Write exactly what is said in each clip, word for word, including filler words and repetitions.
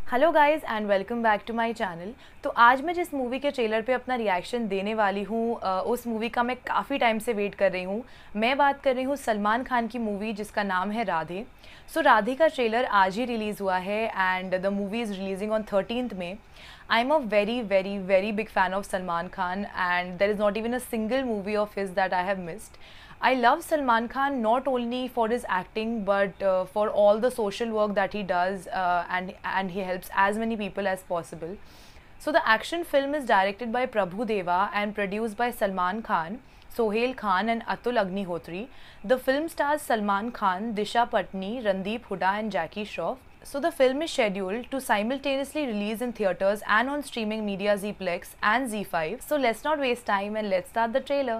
Hello guys and welcome back to my channel. तो आज मैं जिस मूवी के ट्रेलर पे अपना रिएक्शन देने वाली हूँ उस मूवी का मैं काफ़ी टाइम से वेट कर रही हूँ। मैं बात कर रही हूँ सलमान खान की मूवी जिसका नाम है राधे। सो so, राधे का ट्रेलर आज ही रिलीज़ हुआ है and the movie is releasing on thirteenth में। I am a very very very big fan of Salman Khan and there is not even a single movie of his that I have missed. I love Salman Khan not only for his acting but uh, for all the social work that he does uh, and and he helps as many people as possible. So the action film is directed by Prabhu Deva and produced by Salman Khan, Sohail Khan and Atul Agnihotri. The film stars Salman Khan, Disha Patni, Randeep Hooda and Jackie Shroff. So the film is scheduled to simultaneously release in theatres and on streaming media Zplex and Z five. So let's not waste time and let's start the trailer.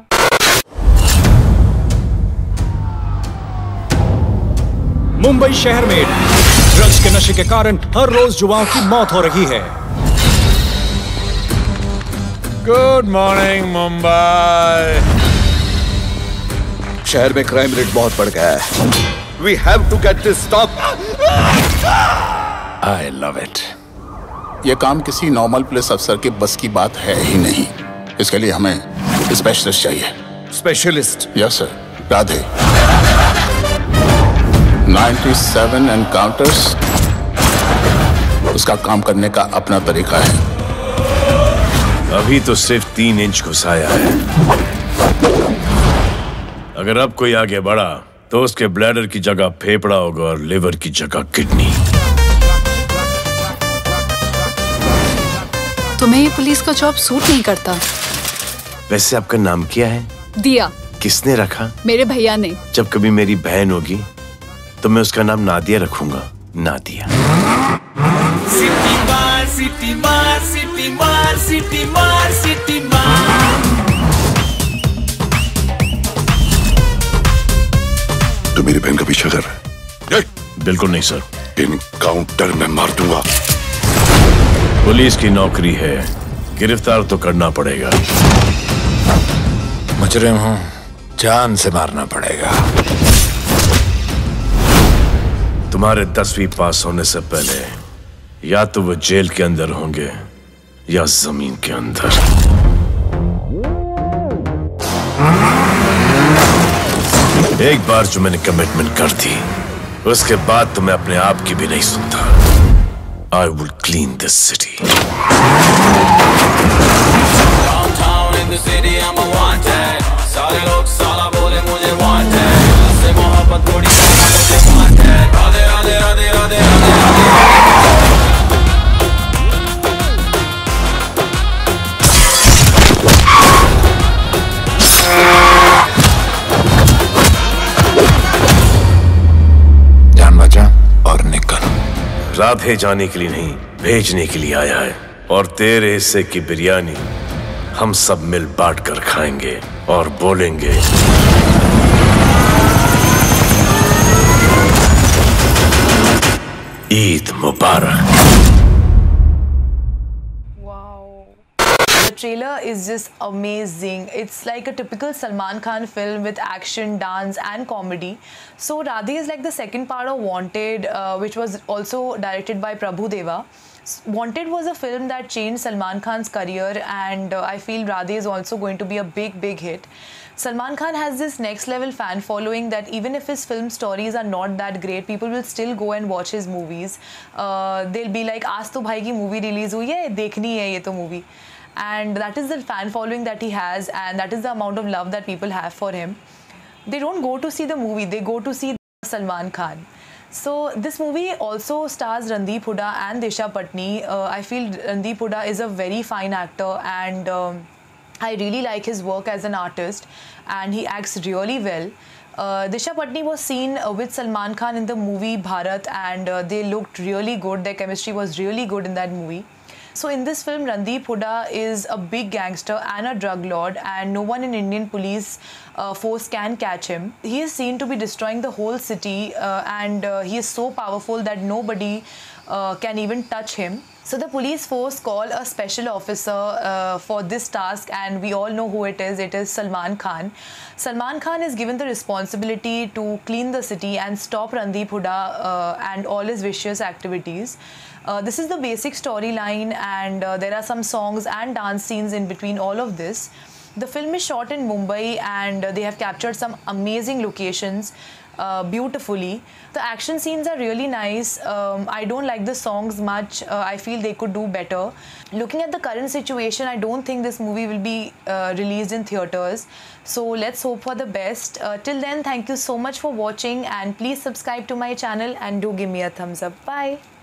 Mumbai शहर में drugs के नशे के कारण हर रोज युवाओं की मौत हो रही है। Good morning Mumbai. शहर में क्राइम रेट बहुत बढ़ गया है। We have to get this stop. I love it. ये काम किसी नॉर्मल पुलिस अफसर के बस की बात है ही नहीं। इसके लिए हमें स्पेशलिस्ट चाहिए। स्पेशलिस्ट? Yes sir. राधे सत्तानवे एनकाउंटर्स, उसका काम करने का अपना तरीका है। अभी तो सिर्फ तीन इंच घुसाया है। अगर अब कोई आगे बढ़ा तो उसके ब्लैडर की जगह फेफड़ा होगा और लिवर की जगह किडनी। तुम्हें ये पुलिस का जॉब सूट नहीं करता। वैसे आपका नाम क्या है? दिया। किसने रखा? मेरे भैया ने। जब कभी मेरी बहन होगी तो मैं उसका नाम नादिया रखूंगा। नादिया। सिटी मार, सिटी मार, सिटी मार, सिटी मार, सिटी मार। तो मेरी बहन का पीछा कर रहा है? बिल्कुल नहीं सर। इनकाउंटर में मार दूंगा। पुलिस की नौकरी है, गिरफ्तार तो करना पड़ेगा। मुजरिम हूँ, जान से मारना पड़ेगा। तुम्हारे दसवीं पास होने से पहले या तो वो जेल के अंदर होंगे या जमीन के अंदर। एक बार जो मैंने कमिटमेंट कर दी उसके बाद तो मैं अपने आप की भी नहीं सुनता। I will clean this city. Downtown in the city, I'm a wanted. सारे लोग साला बोले मुझे wanted. से मोहब्बत थोड़ी मुझे wanted. राधे राधे राधे राधे राधे। जान बचा और निकल। राधे जाने के लिए नहीं, भेजने के लिए आया है। और तेरे हिस्से की बिरयानी हम सब मिल बांट कर खाएंगे और बोलेंगे ईद मुबारक। The trailer is just amazing. It's like a typical Salman Khan film with action, dance and comedy. So Radhe is like the second part of Wanted, uh, which was also directed by Prabhu Deva. Wanted was a film that changed Salman Khan's career and uh, I feel Radhe is also going to be a big big hit. Salman Khan has this next level fan following that even if his film stories are not that great, people will still go and watch his movies. Uh, they'll be like, आज तो भाई की movie release हुई है, देखनी है ये तो movie. And that is the fan following that he has and that is the amount of love that people have for him. They don't go to see the movie, they go to see Salman Khan. So this movie also stars Randeep Hooda and Disha Patni. Uh, I feel Randeep Hooda is a very fine actor and um, I really like his work as an artist and he acts really well. Uh, Disha Patni was seen uh, with Salman Khan in the movie Bharat and uh, they looked really good. Their chemistry was really good in that movie. So in this film, Randeep Hooda is a big gangster and a drug lord and no one in Indian police uh, force can catch him. He is seen to be destroying the whole city uh, and uh, he is so powerful that nobody uh, can even touch him. So the police force call a special officer uh, for this task, and we all know who it is. It is Salman Khan. Salman Khan is given the responsibility to clean the city and stop Randeep Hooda uh, and all his vicious activities. Uh, this is the basic storyline, and uh, there are some songs and dance scenes in between all of this. The film is shot in Mumbai, and uh, they have captured some amazing locations uh, beautifully. The action scenes are really nice. Um, I don't like the songs much. Uh, I feel they could do better. Looking at the current situation, I don't think this movie will be uh, released in theatres. So let's hope for the best. Uh, till then, thank you so much for watching, and please subscribe to my channel and do give me a thumbs up. Bye.